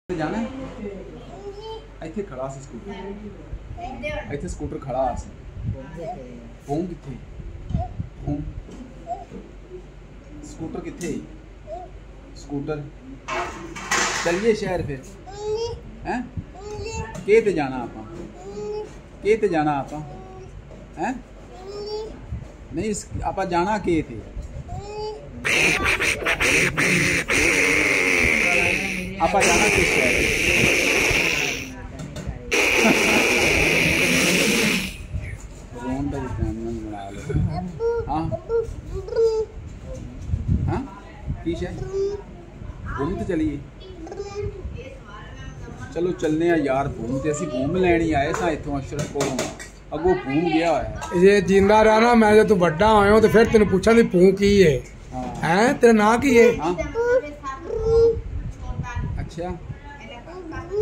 जाना है ਇੱਥੇ ਖੜਾ ਸੀ ਸਕੂਟਰ ਇੱਥੇ ਸਕੂਟਰ ਖੜਾ ਸੀ ਹੋਮ ਕਿੱਥੇ ਹੋਮ ਸਕੂਟਰ ਕਿੱਥੇ ਸਕੂਟਰ चलिए शहर फिर हैं के ते जाना आपा के ते जाना आपा हैं नहीं आपा जाना के थे आपा जाना किस शहर रोन का बनाया लो हाँ हाँ की शहर घूम तो चलिए चलो चलने यार घूम ते असी घूम लैन ही आए सा इत्थों अशरफ कोलों अगो घूम गया है ये जिंदा रहना मैं जो तू बड़ा होया तो फिर तेन पूछा दी भूं की है हैं तेरा नाम की है हाँ अच्छा